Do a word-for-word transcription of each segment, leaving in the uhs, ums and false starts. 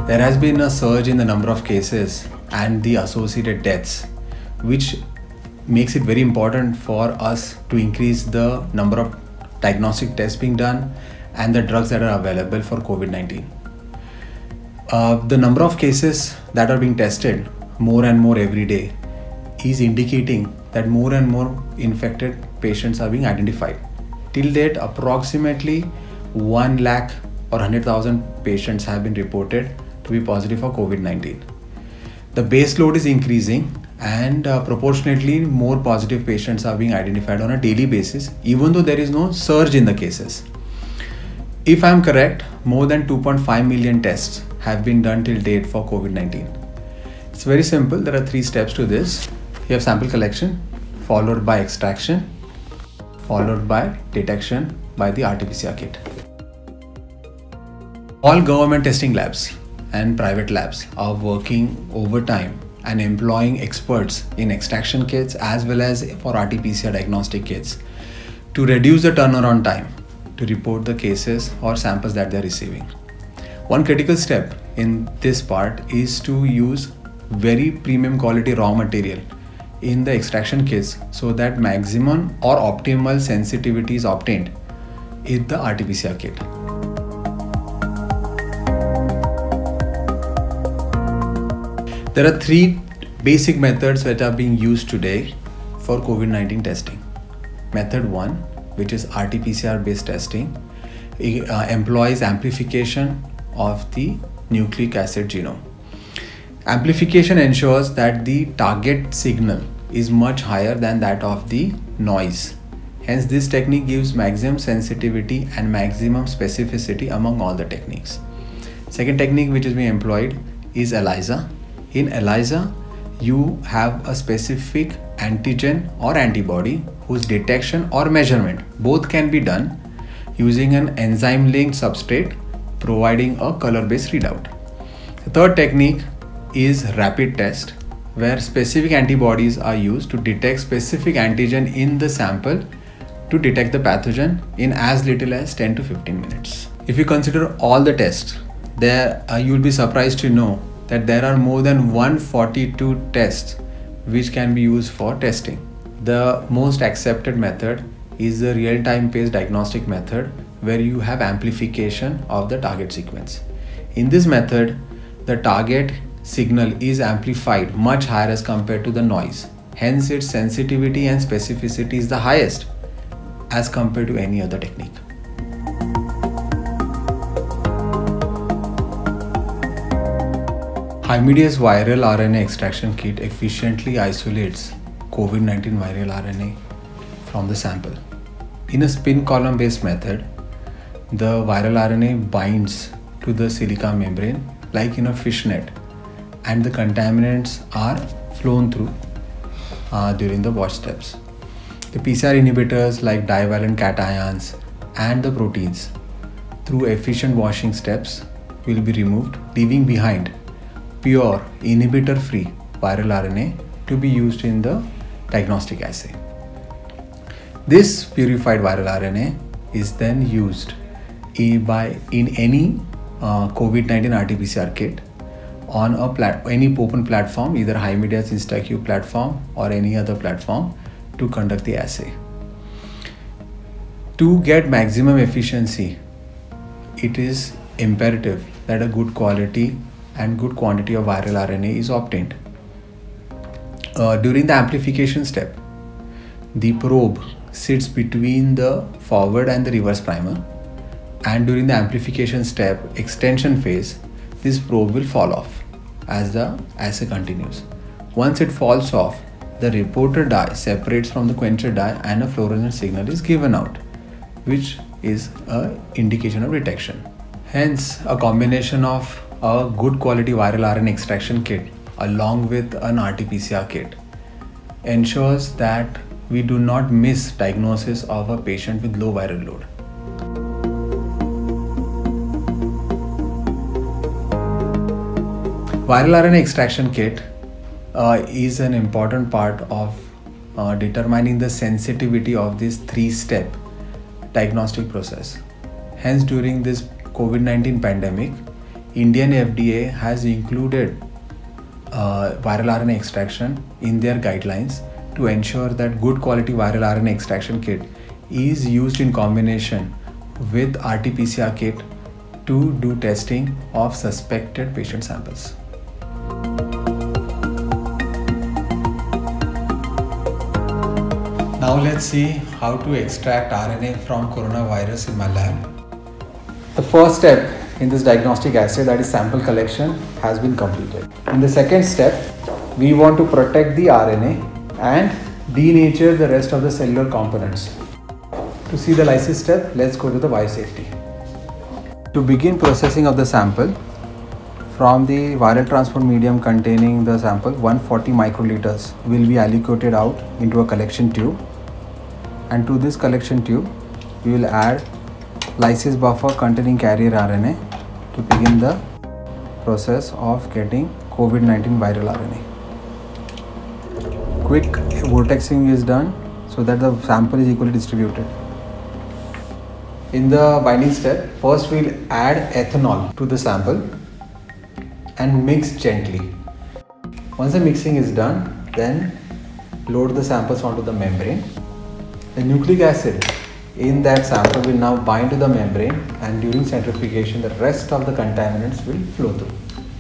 There has been a surge in the number of cases and the associated deaths, which makes it very important for us to increase the number of diagnostic tests being done and the drugs that are available for COVID nineteen. Uh, the number of cases that are being tested more and more every day is indicating that more and more infected patients are being identified. Till date, approximately one lakh or one hundred thousand patients have been reported to be positive for COVID nineteen. The base load is increasing and uh, proportionately more positive patients are being identified on a daily basis, even though there is no surge in the cases. If I am correct, more than two point five million tests have been done till date for COVID nineteen. It's very simple. There are three steps to this. You have sample collection, followed by extraction, followed by detection by the R T P C R kit. All government testing labs and private labs are working overtime and employing experts in extraction kits as well as for R T P C R diagnostic kits to reduce the turnaround time to report the cases or samples that they are receiving. One critical step in this part is to use very premium quality raw material in the extraction kits so that maximum or optimal sensitivity is obtained in the R T P C R kit. There are three basic methods that are being used today for COVID nineteen testing. Method one, which is R T P C R based testing, uh, employs amplification of the nucleic acid genome. Amplification ensures that the target signal is much higher than that of the noise. Hence, this technique gives maximum sensitivity and maximum specificity among all the techniques. Second technique which is being employed is ELISA. In ELISA, you have a specific antigen or antibody whose detection or measurement both can be done using an enzyme-linked substrate providing a color-based readout. The third technique is rapid test, where specific antibodies are used to detect specific antigen in the sample to detect the pathogen in as little as ten to fifteen minutes. If you consider all the tests, there uh, you will be surprised to know that there are more than one hundred forty-two tests which can be used for testing. The most accepted method is the real-time based diagnostic method, where you have amplification of the target sequence. In this method, the target signal is amplified much higher as compared to the noise. Hence, its sensitivity and specificity is the highest as compared to any other technique. Hymideus viral R N A extraction kit efficiently isolates COVID nineteen viral R N A from the sample. In a spin column based method, the viral R N A binds to the silica membrane like in a fishnet, and the contaminants are flown through uh, during the wash steps. The P C R inhibitors like divalent cations and the proteins through efficient washing steps will be removed, leaving behind pure inhibitor free viral R N A to be used in the diagnostic assay. This purified viral R N A is then used in, by, in any uh, COVID nineteen R T P C R kit on a plat any open platform, either Hymideus InstaQ platform or any other platform, to conduct the assay. To get maximum efficiency, it is imperative that a good quality and good quantity of viral R N A is obtained. Uh, during the amplification step, the probe sits between the forward and the reverse primer, and during the amplification step extension phase, this probe will fall off as the assay continues. Once it falls off, the reporter dye separates from the quencher dye and a fluorescent signal is given out, which is an indication of detection. Hence, a combination of a good quality viral R N A extraction kit along with an R T P C R kit ensures that we do not miss diagnosis of a patient with low viral load. Viral R N A extraction kit uh, is an important part of uh, determining the sensitivity of this three-step diagnostic process. Hence, during this COVID nineteen pandemic, Indian F D A has included uh, viral R N A extraction in their guidelines to ensure that good quality viral R N A extraction kit is used in combination with R T P C R kit to do testing of suspected patient samples. Now let's see how to extract R N A from coronavirus in my lab. The first step in this diagnostic assay, that is sample collection, has been completed. In the second step, we want to protect the R N A and denature the rest of the cellular components. To see the lysis step, let's go to the biosafety. To begin processing of the sample, from the viral transport medium containing the sample, one hundred forty microliters will be allocated out into a collection tube, and to this collection tube we will add lysis buffer containing carrier R N A to begin the process of getting COVID nineteen viral R N A. Quick vortexing is done so that the sample is equally distributed. In the binding step, first we will add ethanol to the sample and mix gently. Once the mixing is done, then load the samples onto the membrane. The nucleic acid in that sample will now bind to the membrane, and during centrifugation the rest of the contaminants will flow through.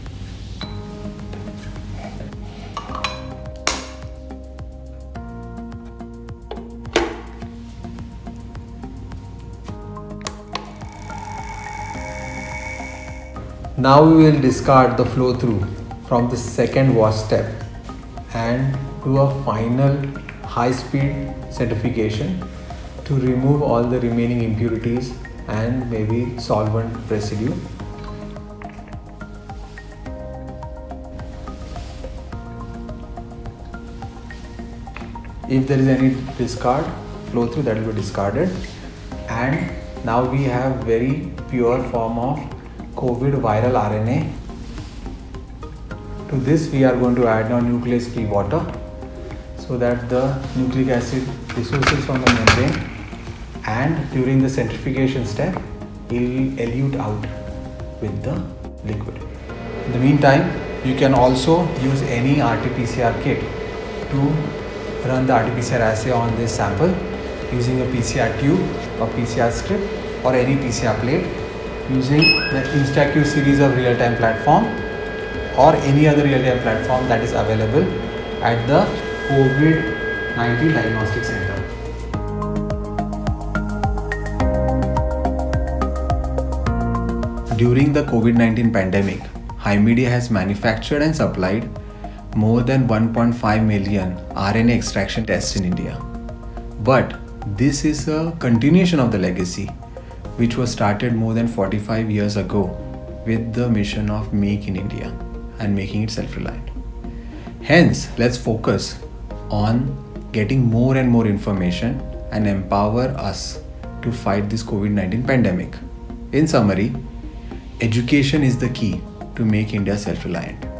Now we will discard the flow through from the second wash step and do a final high speed centrifugation to remove all the remaining impurities and maybe solvent residue. If there is any discard flow through, that will be discarded, and now we have very pure form of COVID viral R N A. To this we are going to add now nuclease free water so that the nucleic acid dissociates from the membrane, and during the centrifugation step it will elute out with the liquid. In the meantime, you can also use any R T P C R kit to run the R T P C R assay on this sample using a P C R tube or P C R strip or any P C R plate, using the InstaQ series of real-time platform or any other real-time platform that is available at the COVID nineteen Diagnostic Center. During the COVID nineteen pandemic, Hymedia has manufactured and supplied more than one point five million R N A extraction tests in India. But this is a continuation of the legacy which was started more than forty-five years ago with the mission of Make in India and making it self-reliant. Hence, let's focus on getting more and more information and empower us to fight this COVID nineteen pandemic. In summary, education is the key to make India self-reliant.